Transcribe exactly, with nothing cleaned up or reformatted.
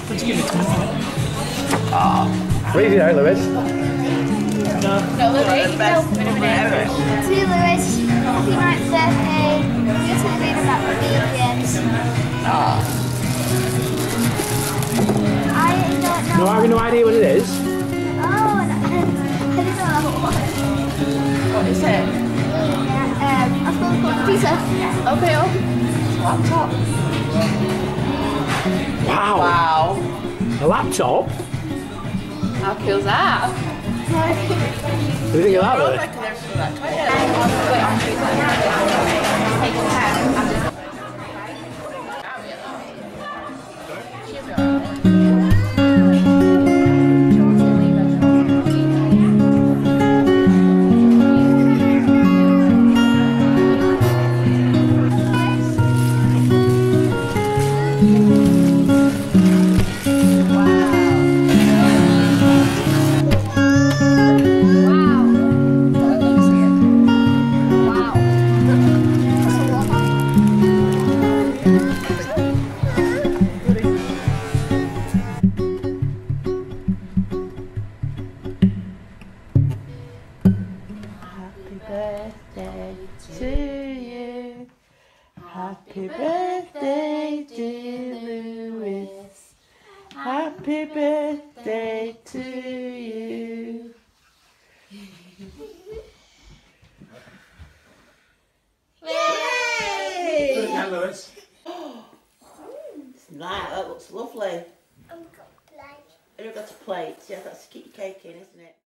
Let's give it to him. What are you doing, Lewis? No, Louis. No, minute, minute. To Lewis, happy ninth birthday. You're celebrating about the vegan. Ah. I don't know. No, I have no idea what it is. Oh, I don't know what. What is it? Yeah, um, I was going to call pizza. Okay, oh. Laptop. Wow. Wow. A laptop? How cool is that? What do you think of that, Lily? Like there's that toilet. Wait, I'm take birthday to you. Happy birthday, dear Lewis. Happy birthday to you. Yay! Lewis. That, that looks lovely. I've got plate. And you've got a plate. Yeah, that's to keep your cake in, isn't it?